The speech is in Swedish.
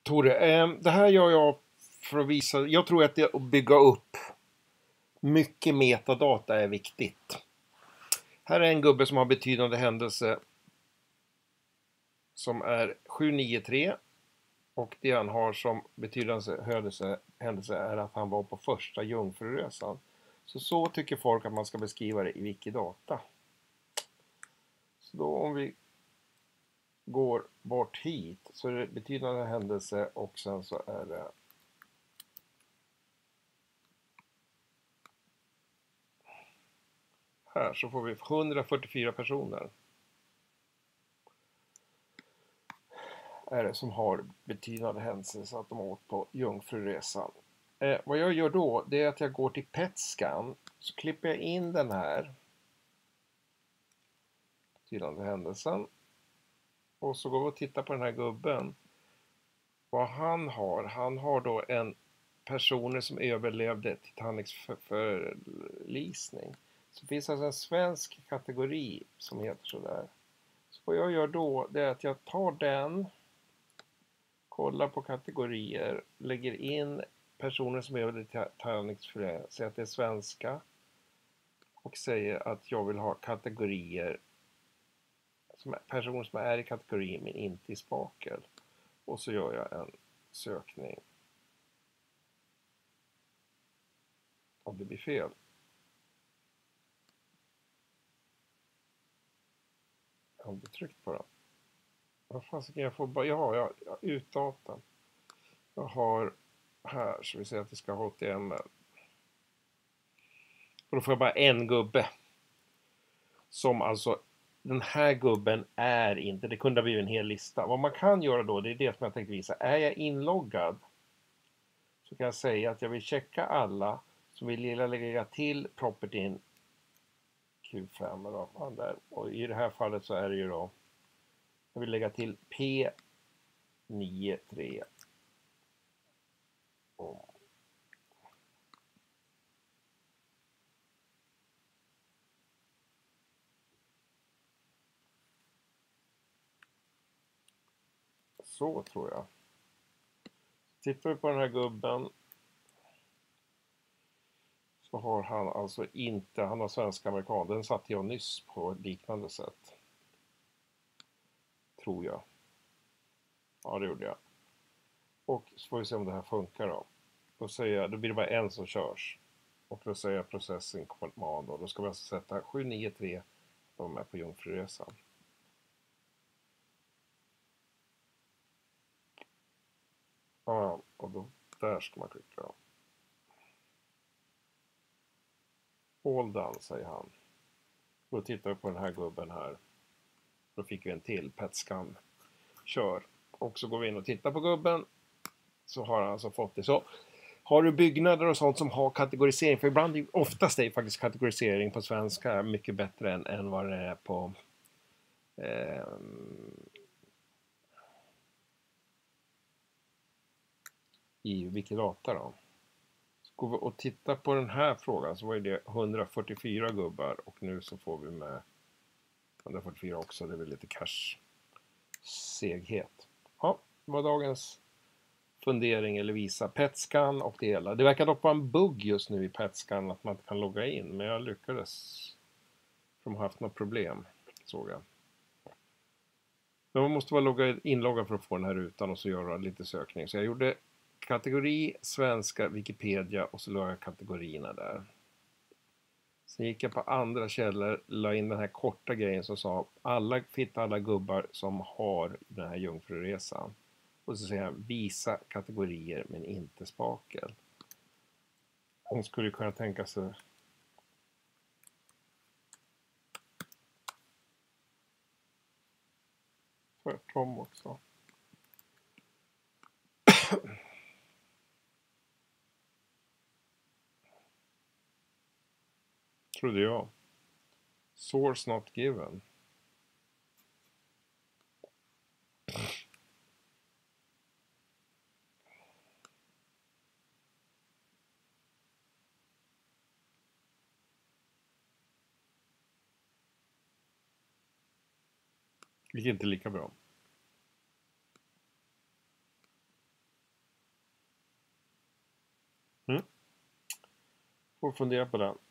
Tore, det här gör jag för att visa. Jag tror att det att bygga upp mycket metadata är viktigt. Här är en gubbe som har betydande händelse som är 793 och det han har som betydande händelse är att han var på första jungfruresan. Så tycker folk att man ska beskriva det i Wikidata. Så då om vi går bort hit så är det betydande händelse och sen så är det här så får vi 144 personer är det som har betydande händelser så att de har åkt på jungfruresan. Vad jag gör då det är att jag går till PET-scan så klipper jag in den här betydande händelsen och så går vi och tittar på den här gubben. Vad han har då en personer som överlevde Titanics förlisning. Så det finns alltså en svensk kategori som heter sådär. Så vad jag gör då det är att jag tar den, kollar på kategorier, lägger in personer som överlevde Titanics förlisning, säger att det är svenska och säger att jag vill ha kategorier, personer som är i kategorin men inte i spakel. Och så gör jag en sökning. Om det blir fel. Jag har inte tryckt på den. Vad fan ska jag få? Ja, utdata. Jag har här så vi säger att det ska ha HTML. Och då får jag bara en gubbe. Som alltså, den här gubben är inte, det kunde ha blivit en hel lista. Vad man kan göra då, det är det som jag tänkte visa. Är jag inloggad så kan jag säga att jag vill checka alla som vill lägga till propertyn Q5 eller vad där. Och i det här fallet så är det ju då jag vill lägga till P93 så tror jag. Tittar vi på den här gubben så har han alltså inte, han har svenska amerikan. Den satte jag nyss på ett liknande sätt. Tror jag. Ja, det gjorde jag. Och så får vi se om det här funkar då. Då säger jag, då blir det bara en som körs. Och då säger jag processing command och då ska vi alltså sätta 793 de är på jungfruresan. Ja, och då där ska man klicka då. All done, säger han. Då tittar vi på den här gubben här. Då fick vi en till PET-scan. Kör. Och så går vi in och tittar på gubben. Så har han alltså fått det. Så har du byggnader och sånt som har kategorisering. För ibland, oftast är faktiskt kategorisering på svenska mycket bättre än vad det är på i Wikidata då. Så går vi och tittar på den här frågan så var det 144 gubbar och nu så får vi med 144 också. Det är väl lite cache-seghet. Ja, det var dagens fundering eller visa PET-scan och det hela. Det verkar dock vara en bugg just nu i PET-scan att man inte kan logga in. Men jag lyckades. De har haft något problem, såg jag. Men man måste vara inloggad för att få den här rutan och så göra lite sökning. Så jag gjorde kategori, svenska, Wikipedia och så la jag kategorierna där. Sen gick jag på andra källor, la in den här korta grejen som sa alla gubbar som har den här jungfruresan. Och så säger jag visa kategorier men inte spakel. Hon skulle kunna tänka sig tvärtom också. Trodde jag. Source not given. Det gick inte lika bra. Får fundera på den.